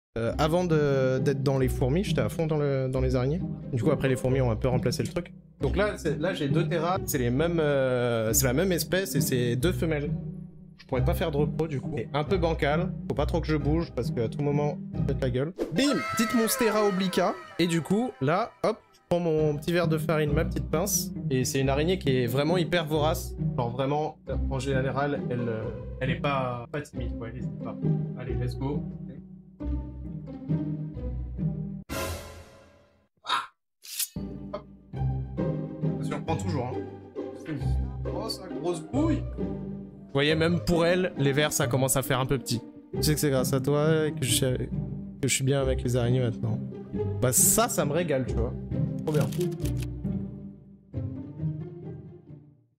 Avant d'être dans les fourmis, j'étais à fond dans les araignées. Du coup, après, les fourmis ont un peu remplacé le truc. Donc là j'ai 2 terras, c'est les mêmes, c'est la même espèce et c'est 2 femelles. Je pourrais pas faire de repos du coup. C'est un peu bancal, faut pas trop que je bouge parce qu'à tout moment, je pète la gueule. Bim, petite Monstera obliqua. Et du coup, là, hop, je prends mon petit verre de farine, ma petite pince. Et c'est une araignée qui est vraiment hyper vorace. Genre vraiment, en général, elle est pas timide quoi, elle hésite pas. Allez, let's go. Ça surprend toujours, hein. Oh, sa grosse bouille! Vous voyez, même pour elle, les vers, ça commence à faire un peu petit. Tu sais que c'est grâce à toi que je suis bien avec les araignées maintenant. Bah ça me régale, tu vois. Trop bien.